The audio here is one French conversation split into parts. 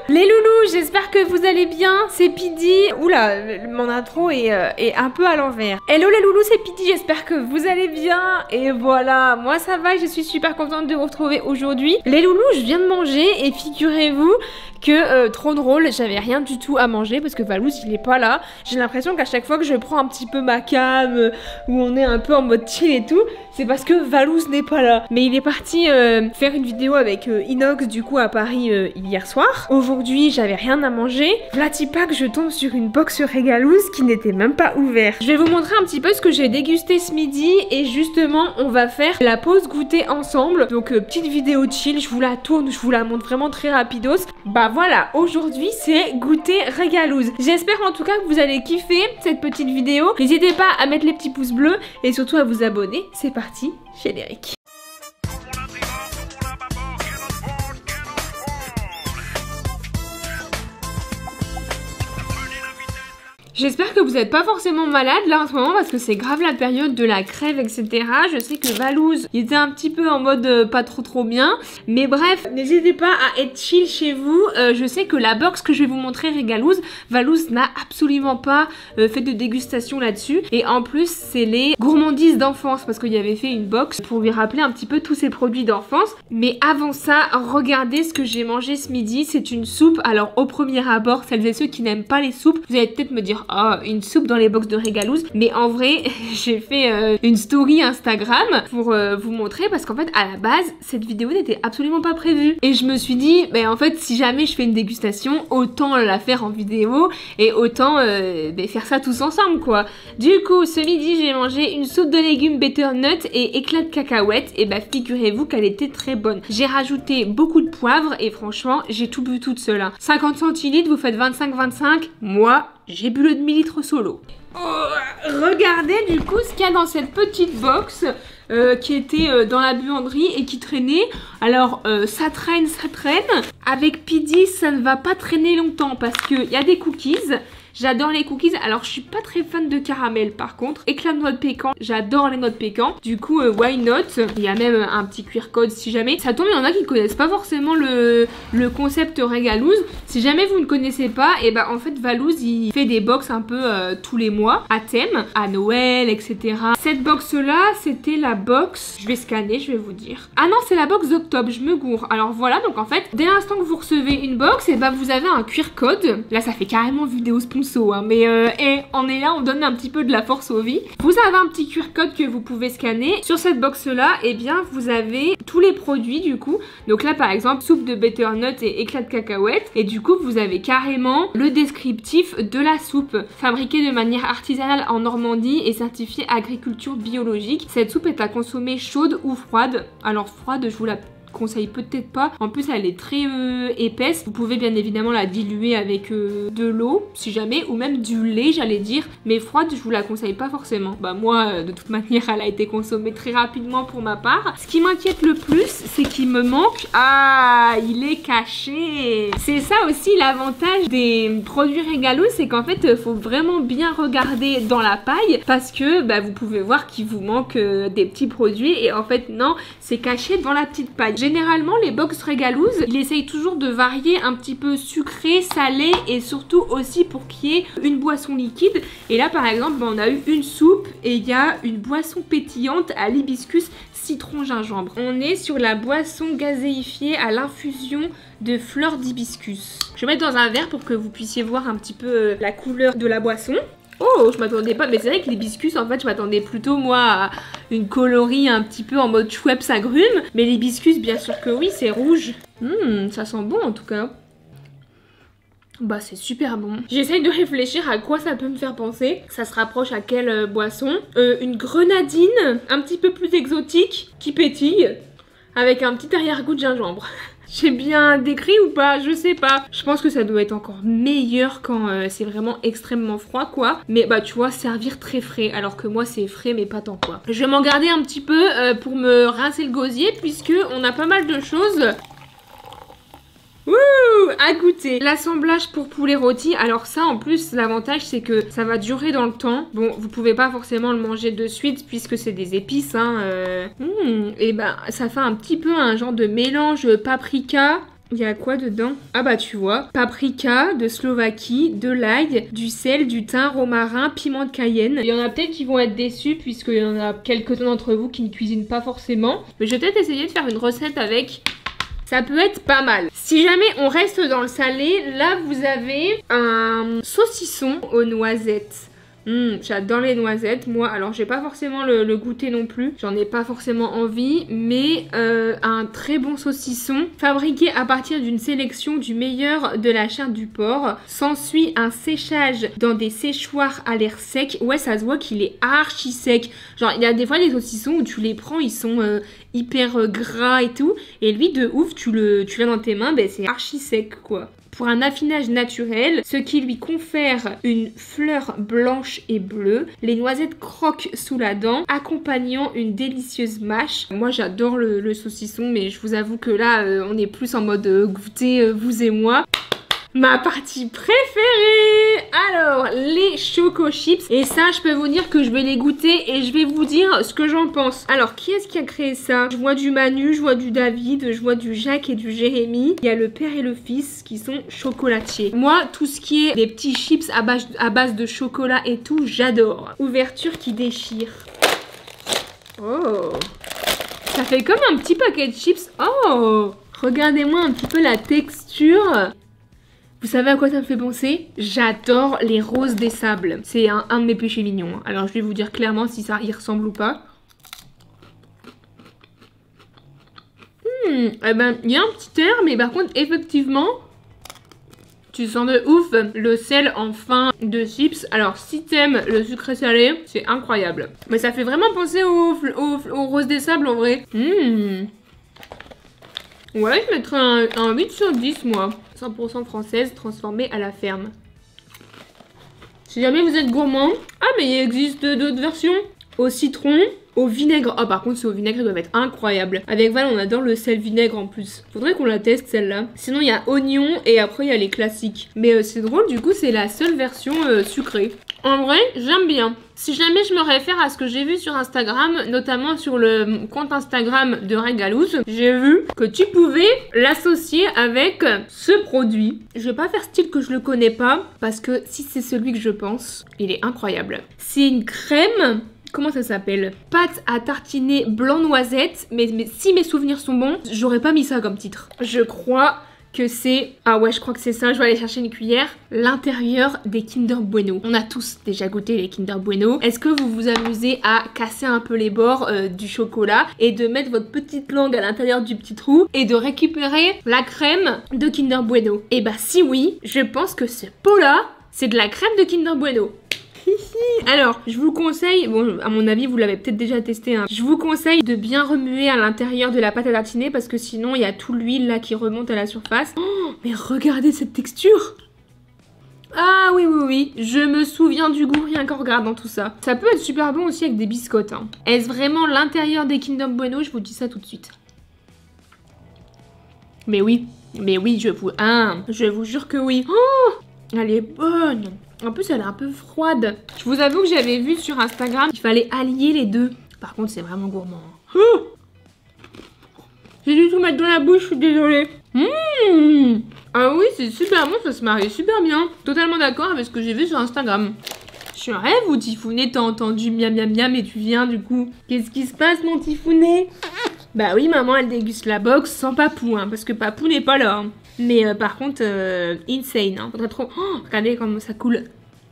Les loulous, j'espère que vous allez bien, c'est Pidi. Oula, mon intro est un peu à l'envers. Hello les loulous, c'est Pidi, j'espère que vous allez bien. Et voilà, moi ça va, je suis super contente de vous retrouver aujourd'hui. Les loulous, je viens de manger et figurez-vous que, trop drôle, j'avais rien du tout à manger parce que Valouz il est pas là. J'ai l'impression qu'à chaque fois que je prends un petit peu ma cam, où on est un peu en mode chill et tout, c'est parce que Valouz n'est pas là. Mais il est parti faire une vidéo avec Inox du coup à Paris hier soir. Aujourd'hui j'avais rien à manger. Vlatipak, je tombe sur une box Régalouz qui n'était même pas ouverte. Je vais vous montrer un petit peu ce que j'ai dégusté ce midi et justement on va faire la pause goûter ensemble. Donc petite vidéo chill, je vous la tourne, je vous la montre vraiment très rapidos. Bah voilà, aujourd'hui c'est goûter Régalouz. J'espère en tout cas que vous allez kiffer cette petite vidéo. N'hésitez pas à mettre les petits pouces bleus et surtout à vous abonner. C'est parti, générique. J'espère que vous n'êtes pas forcément malade là en ce moment parce que c'est grave la période de la crève, etc. Je sais que Valouz, il était un petit peu en mode pas trop bien. Mais bref, n'hésitez pas à être chill chez vous. Je sais que la box que je vais vous montrer Régalouz, Valouz n'a absolument pas fait de dégustation là-dessus. Et en plus, c'est les gourmandises d'enfance parce qu'il y avait fait une box pour lui rappeler un petit peu tous ses produits d'enfance. Mais avant ça, regardez ce que j'ai mangé ce midi. C'est une soupe. Alors au premier abord, celles et ceux qui n'aiment pas les soupes, vous allez peut-être me dire oh, une soupe dans les box de Régalouz. Mais en vrai, j'ai fait une story Instagram pour vous montrer parce qu'en fait, à la base, cette vidéo n'était absolument pas prévue. Et je me suis dit, bah, en fait, si jamais je fais une dégustation, autant la faire en vidéo et autant faire ça tous ensemble, quoi. Du coup, ce midi, j'ai mangé une soupe de légumes butternut et éclat de cacahuètes. Et bah, figurez-vous qu'elle était très bonne. J'ai rajouté beaucoup de poivre et franchement, j'ai tout bu toute seule. Hein. 50 centilitres, vous faites 25-25. Moi, j'ai bu le demi-litre solo. Oh, regardez du coup ce qu'il y a dans cette petite box qui était dans la buanderie et qui traînait. Alors ça traîne. Avec Pidi, ça ne va pas traîner longtemps parce qu'il y a des cookies. J'adore les cookies, alors je suis pas très fan de caramel par contre. Éclat de noix de pécan, j'adore les noix de pécan. Du coup, why not? Il y a même un petit QR code si jamais. Ça tombe, il y en a qui connaissent pas forcément le concept Régalouz. Si jamais vous ne connaissez pas, et bah en fait Valouz il fait des box un peu tous les mois à thème, à Noël, etc. Cette box là, c'était la box, je vais scanner, je vais vous dire. Ah non, c'est la box d'octobre, je me gourre. Alors voilà, donc en fait, dès l'instant que vous recevez une box, et bah vous avez un QR code. Là, ça fait carrément vidéo sponsor. Hein, mais on est là, on donne un petit peu de la force aux vies. Vous avez un petit QR code que vous pouvez scanner. Sur cette box là, et bien vous avez tous les produits du coup. Donc là par exemple, soupe de butternut et éclat de cacahuètes. Et du coup vous avez carrément le descriptif de la soupe. Fabriquée de manière artisanale en Normandie et certifiée agriculture biologique. Cette soupe est à consommer chaude ou froide. Alors froide, je vous la conseille peut-être pas. En plus elle est très épaisse. Vous pouvez bien évidemment la diluer avec de l'eau si jamais, ou même du lait j'allais dire, mais froide je vous la conseille pas forcément. Bah moi de toute manière elle a été consommée très rapidement pour ma part. Ce qui m'inquiète le plus c'est qu'il me manque, ah il est caché. C'est ça aussi l'avantage des produits Régalouz, c'est qu'en fait faut vraiment bien regarder dans la paille parce que bah, vous pouvez voir qu'il vous manque des petits produits et en fait non, c'est caché dans la petite paille. Généralement, les box Régalouz, il essaye toujours de varier un petit peu sucré, salé et surtout aussi pour qu'il y ait une boisson liquide. Et là, par exemple, on a eu une soupe et il y a une boisson pétillante à l'hibiscus citron gingembre. On est sur la boisson gazéifiée à l'infusion de fleurs d'hibiscus. Je vais mettre dans un verre pour que vous puissiez voir un petit peu la couleur de la boisson. Oh, je m'attendais pas, mais c'est vrai que l'hibiscus, en fait, je m'attendais plutôt, moi, à une colorie un petit peu en mode Schweppes agrumes. Mais l'hibiscus, bien sûr que oui, c'est rouge. Ça sent bon, en tout cas. Bah, c'est super bon. J'essaye de réfléchir à quoi ça peut me faire penser. Ça se rapproche à quelle boisson? Une grenadine, un petit peu plus exotique, qui pétille, avec un petit arrière-goût de gingembre. J'ai bien décrit ou pas? Je sais pas. Je pense que ça doit être encore meilleur quand c'est vraiment extrêmement froid quoi. Mais bah tu vois, servir très frais. Alors que moi c'est frais mais pas tant quoi. Je vais m'en garder un petit peu pour me rincer le gosier puisque on a pas mal de choses. Ouh, à goûter. L'assemblage pour poulet rôti. Alors ça en plus l'avantage c'est que ça va durer dans le temps. Bon vous pouvez pas forcément le manger de suite puisque c'est des épices hein. Et ben ça fait un petit peu un genre de mélange paprika Il y a quoi dedans? Ah bah tu vois, paprika de Slovaquie, de l'ail, du sel, du thym, romarin, piment de Cayenne. Il y en a peut-être qui vont être déçus puisqu'il y en a quelques-uns d'entre vous qui ne cuisinent pas forcément. Mais je vais peut-être essayer de faire une recette avec... Ça peut être pas mal. Si jamais on reste dans le salé, là vous avez un saucisson aux noisettes. J'adore les noisettes, moi. Alors j'ai pas forcément le goûter non plus, j'en ai pas forcément envie, mais un très bon saucisson fabriqué à partir d'une sélection du meilleur de la chair du porc. S'ensuit un séchage dans des séchoirs à l'air sec. Ouais, ça se voit qu'il est archi sec. Genre il y a des fois des saucissons où tu les prends, ils sont hyper gras et tout, et lui de ouf, tu l'as dans tes mains, ben c'est archi sec quoi. Pour un affinage naturel, ce qui lui confère une fleur blanche et bleue. Les noisettes croquent sous la dent, accompagnant une délicieuse mâche. Moi j'adore le saucisson, mais je vous avoue que là on est plus en mode goûter vous et moi. Ma partie préférée! Alors, les Choco Chips. Et ça, je peux vous dire que je vais les goûter et je vais vous dire ce que j'en pense. Alors, qui est-ce qui a créé ça? Je vois du Manu, je vois du David, je vois du Jacques et du Jérémy. Il y a le père et le fils qui sont chocolatiers. Moi, tout ce qui est des petits chips à base de chocolat et tout, j'adore. Ouverture qui déchire. Oh! Ça fait comme un petit paquet de chips. Oh! Regardez-moi un petit peu la texture. Vous savez à quoi ça me fait penser? J'adore les roses des sables. C'est un de mes péchés mignons. Alors je vais vous dire clairement si ça y ressemble ou pas. Eh ben, il y a un petit air, mais par contre, effectivement, tu sens de ouf le sel en fin de chips. Alors si t'aimes le sucré salé, c'est incroyable. Mais ça fait vraiment penser aux roses des sables en vrai. Ouais, je mettrais un 8 sur 10 moi. 100% française, transformée à la ferme. Si jamais vous êtes gourmand... Ah, mais il existe d'autres versions. Au citron, au vinaigre. Ah, par contre, c'est au vinaigre, il doit être incroyable. Avec Val, on adore le sel vinaigre en plus. Faudrait qu'on la teste, celle-là. Sinon, il y a oignon et après, il y a les classiques. Mais c'est drôle, du coup, c'est la seule version sucrée. En vrai, j'aime bien. Si jamais je me réfère à ce que j'ai vu sur Instagram, notamment sur le compte Instagram de Régalouz, j'ai vu que tu pouvais l'associer avec ce produit. Je vais pas faire style que je le connais pas, parce que si c'est celui que je pense, il est incroyable. C'est une crème... Comment ça s'appelle? Pâte à tartiner blanc noisette. Mais si mes souvenirs sont bons, j'aurais pas mis ça comme titre. Je crois que c'est... Ah ouais, je crois que c'est ça. Je vais aller chercher une cuillère. L'intérieur des Kinder Bueno. On a tous déjà goûté les Kinder Bueno. Est-ce que vous vous amusez à casser un peu les bords du chocolat et de mettre votre petite langue à l'intérieur du petit trou et de récupérer la crème de Kinder Bueno? Et bah si oui, je pense que ce pot-là, c'est de la crème de Kinder Bueno. Alors, je vous conseille, bon à mon avis vous l'avez peut-être déjà testé, hein. Je vous conseille de bien remuer à l'intérieur de la pâte à tartiner parce que sinon il y a tout l'huile là qui remonte à la surface. Oh, mais regardez cette texture! Ah oui, je me souviens du goût rien qu'en regardant tout ça. Ça peut être super bon aussi avec des biscottes, hein. Est-ce vraiment l'intérieur des Kinder Bueno? Je vous dis ça tout de suite. Mais oui, je vous jure que oui. Oh, elle est bonne. En plus, elle est un peu froide. Je vous avoue que j'avais vu sur Instagram qu'il fallait allier les deux. Par contre, c'est vraiment gourmand. Oh, j'ai dû tout mettre dans la bouche, je suis désolée. Ah oui, c'est super bon, ça se marie super bien. Totalement d'accord avec ce que j'ai vu sur Instagram. Je suis un rêve ou Tifounet, t'as entendu miam miam miam et tu viens du coup. Qu'est-ce qui se passe, mon Tifounet? Bah oui, maman, elle déguste la box sans Papou, hein, parce que Papou n'est pas là. Hein. Mais par contre, insane, hein. Faudrait trop... Oh, regardez comment ça coule.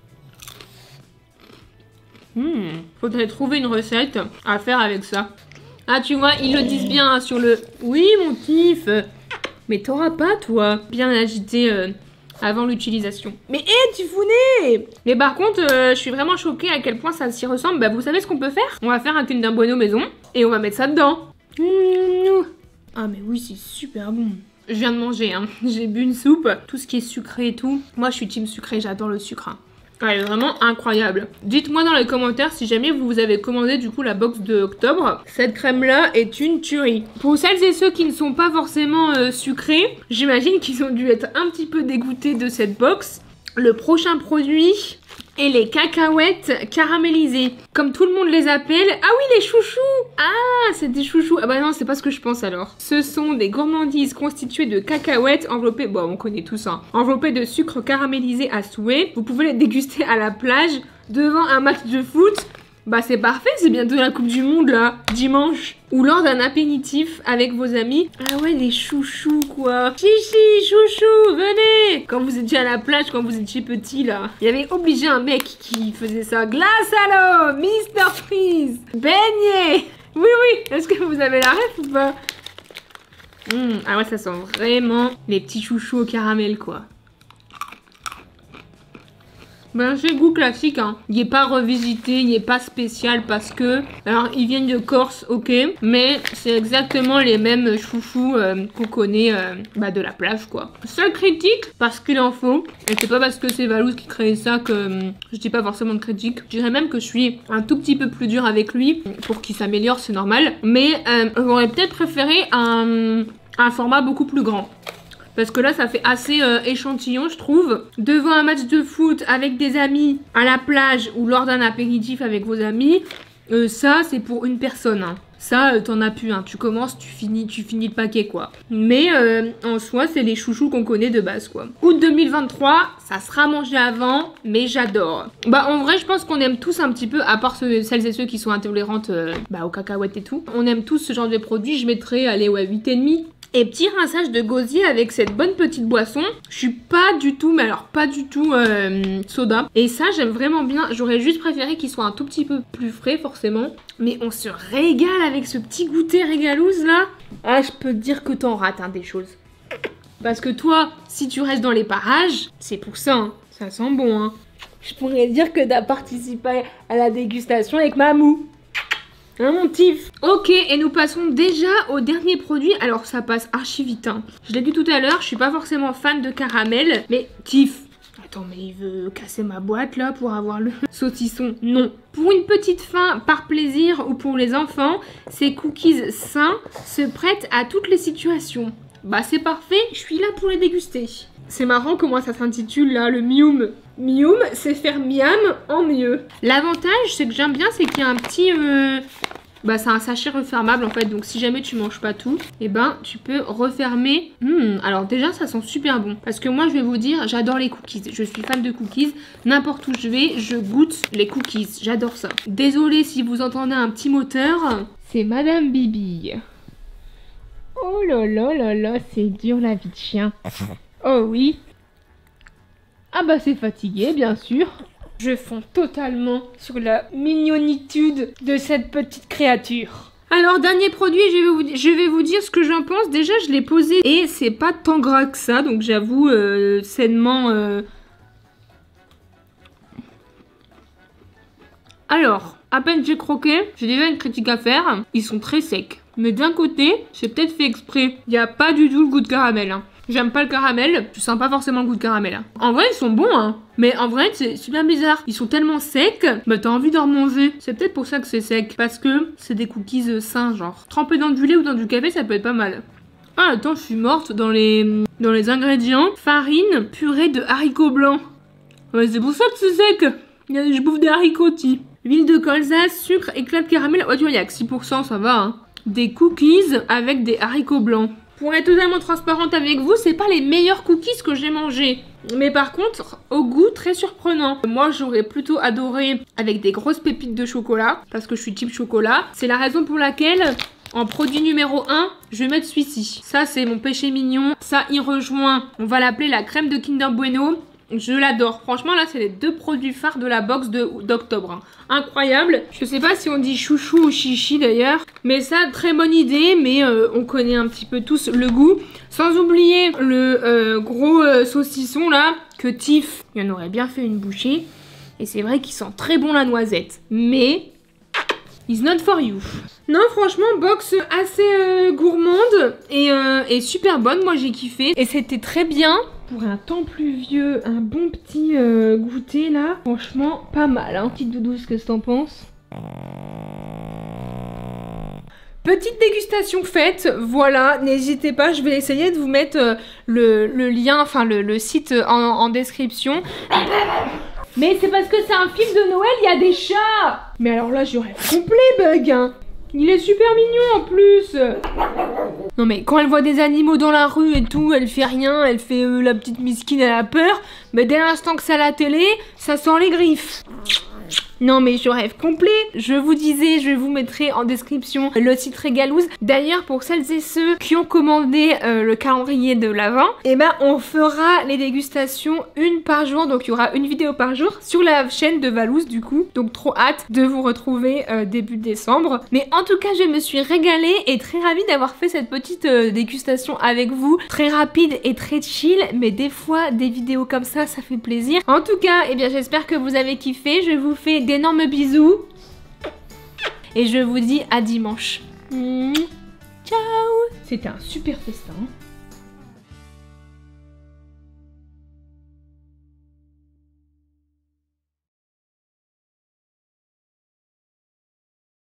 Faudrait trouver une recette à faire avec ça. Ah, tu vois, ils le disent bien hein, sur le... Oui, mon Tif. Mais t'auras pas, toi, bien agité avant l'utilisation. Mais hé, Tifounet! Mais par contre, je suis vraiment choquée à quel point ça s'y ressemble. Bah, vous savez ce qu'on peut faire? On va faire un Kinder Bueno maison et on va mettre ça dedans. Ah, mais oui, c'est super bon. Je viens de manger, hein. J'ai bu une soupe. Tout ce qui est sucré et tout. Moi, je suis team sucré, j'adore le sucre. Hein. Elle est vraiment incroyable. Dites-moi dans les commentaires si jamais vous avez commandé du coup la box de octobre. Cette crème-là est une tuerie. Pour celles et ceux qui ne sont pas forcément sucrés, j'imagine qu'ils ont dû être un petit peu dégoûtés de cette box. Le prochain produit... et les cacahuètes caramélisées, comme tout le monde les appelle. Ah oui, les chouchous. Ah, c'est des chouchous. Ah bah non, c'est pas ce que je pense alors. Ce sont des gourmandises constituées de cacahuètes enveloppées, bon on connaît tous hein, enveloppées de sucre caramélisé à souhait. Vous pouvez les déguster à la plage, devant un match de foot. Bah c'est parfait, c'est bientôt la Coupe du Monde là, dimanche. Ou lors d'un apéritif avec vos amis. Ah ouais, des chouchous quoi. Chichi, chouchou, venez. Quand vous étiez à la plage, quand vous étiez petit là, il y avait obligé un mec qui faisait ça. Glace à l'eau, Mr Freeze, beignet. Oui, oui, est-ce que vous avez la ref ou pas? Ah ouais, ça sent vraiment les petits chouchous au caramel quoi. Ben c'est le goût classique hein. Il n'est pas revisité, il n'est pas spécial parce que... Alors ils viennent de Corse, ok. Mais c'est exactement les mêmes chouchous qu'on connaît de la plage quoi. Seule critique, parce qu'il en faut. Et c'est pas parce que c'est Valouz qui crée ça que je dis pas forcément de critique. Je dirais même que je suis un tout petit peu plus dur avec lui. Pour qu'il s'améliore, c'est normal. Mais j'aurais peut-être préféré un format beaucoup plus grand. Parce que là, ça fait assez échantillon, je trouve. Devant un match de foot avec des amis à la plage ou lors d'un apéritif avec vos amis, ça, c'est pour une personne. Hein. Ça, t'en as plus. Hein. Tu commences, tu finis le paquet, quoi. Mais en soi, c'est les chouchous qu'on connaît de base, quoi. Août 2023, ça sera mangé avant, mais j'adore. Bah, en vrai, je pense qu'on aime tous un petit peu, à part celles et ceux qui sont intolérantes aux cacahuètes et tout. On aime tous ce genre de produit. Je mettrais, allez, ouais, 8,5. Et petit rinçage de gosier avec cette bonne petite boisson. Je suis pas du tout, mais alors pas du tout soda. Et ça, j'aime vraiment bien. J'aurais juste préféré qu'il soit un tout petit peu plus frais, forcément. Mais on se régale avec ce petit goûter régalouse, là. Ah, je peux te dire que t'en rates, hein, des choses. Parce que toi, si tu restes dans les parages, c'est pour ça, hein. Ça sent bon, hein. Je pourrais dire que t'as participé à la dégustation avec Mamou. Hein, mon Tiff. Ok, et nous passons déjà au dernier produit. Alors, ça passe archi vite, hein. Je l'ai dit tout à l'heure, je suis pas forcément fan de caramel. Mais, Tiff, attends, mais il veut casser ma boîte, là, pour avoir le saucisson. Non. Pour une petite faim, par plaisir ou pour les enfants, ces cookies sains se prêtent à toutes les situations. Bah, c'est parfait, je suis là pour les déguster. C'est marrant comment ça s'intitule, là, le Mium. Mium, c'est faire miam en mieux. L'avantage, c'est que j'aime bien, c'est qu'il y a un petit... c'est un sachet refermable en fait, donc si jamais tu manges pas tout, et tu peux refermer. Alors déjà, ça sent super bon. Parce que moi, je vais vous dire, j'adore les cookies. Je suis fan de cookies. N'importe où je vais, je goûte les cookies. J'adore ça. Désolée si vous entendez un petit moteur. C'est Madame Bibi. Oh là là là là, c'est dur la vie de chien. Oh oui. Ah bah c'est fatigué, bien sûr. Je fonds totalement sur la mignonitude de cette petite créature. Alors, dernier produit, je vais vous dire ce que j'en pense. Déjà, je l'ai posé et c'est pas tant gras que ça. Donc, j'avoue, sainement... Alors, à peine j'ai croqué, j'ai déjà une critique à faire. Ils sont très secs. Mais d'un côté, j'ai peut-être fait exprès. Il n'y a pas du tout le goût de caramel, hein. J'aime pas le caramel, je sens pas forcément le goût de caramel. Hein. En vrai, ils sont bons, hein. Mais en vrai, c'est bien bizarre. Ils sont tellement secs, bah t'as envie d'en manger. C'est peut-être pour ça que c'est sec. Parce que c'est des cookies sains, genre. Trempés dans du lait ou dans du café, ça peut être pas mal. Ah, attends, je suis morte dans les ingrédients. Farine, purée de haricots blancs. Ouais, c'est pour ça que c'est sec. Je bouffe des haricots, ti. Huile de colza, sucre, éclat de caramel. Ouais, tu vois, il y a que 6%, ça va, hein. Des cookies avec des haricots blancs. Pour être totalement transparente avec vous, c'est pas les meilleurs cookies que j'ai mangés. Mais par contre, au goût, très surprenant. Moi, j'aurais plutôt adoré avec des grosses pépites de chocolat, parce que je suis type chocolat. C'est la raison pour laquelle, en produit numéro 1, je vais mettre celui-ci. Ça, c'est mon péché mignon. Ça, il rejoint, on va l'appeler la crème de Kinder Bueno. Je l'adore. Franchement, là, c'est les deux produits phares de la box d'octobre. Hein. Incroyable. Je sais pas si on dit chouchou ou chichi d'ailleurs. Mais ça, très bonne idée. Mais on connaît un petit peu tous le goût. Sans oublier le gros saucisson là. Que Tiff, il en aurait bien fait une bouchée. Et c'est vrai qu'il sent très bon la noisette. Mais... it's not for you. Non, franchement, box assez gourmande et super bonne. Moi, j'ai kiffé. Et c'était très bien. Pour un temps pluvieux, un bon petit goûter là. Franchement, pas mal. Hein. Petite doudou, qu'est-ce que t'en penses? Petite dégustation faite, voilà, n'hésitez pas, je vais essayer de vous mettre le lien, enfin le site en description. Mais c'est parce que c'est un film de Noël, il y a des chats. Mais alors là, je rêve complet, Bug, hein. Il est super mignon en plus. Non mais quand elle voit des animaux dans la rue et tout, elle fait rien, elle fait la petite miskine, elle a peur. Mais dès l'instant que c'est à la télé, ça sent les griffes. Non mais je rêve complet. Je vous disais, je vous mettrai en description le site Régalouz. D'ailleurs pour celles et ceux qui ont commandé le calendrier de l'Avent, et ben on fera les dégustations une par jour. Donc il y aura une vidéo par jour sur la chaîne de Valouz du coup. Donc trop hâte de vous retrouver début décembre. Mais en tout cas je me suis régalée et très ravie d'avoir fait cette petite dégustation avec vous. Très rapide et très chill, mais des fois des vidéos comme ça fait plaisir. En tout cas, eh bien j'espère que vous avez kiffé. Je vous fais d'énormes bisous et je vous dis à dimanche. Ciao. C'était un super festin.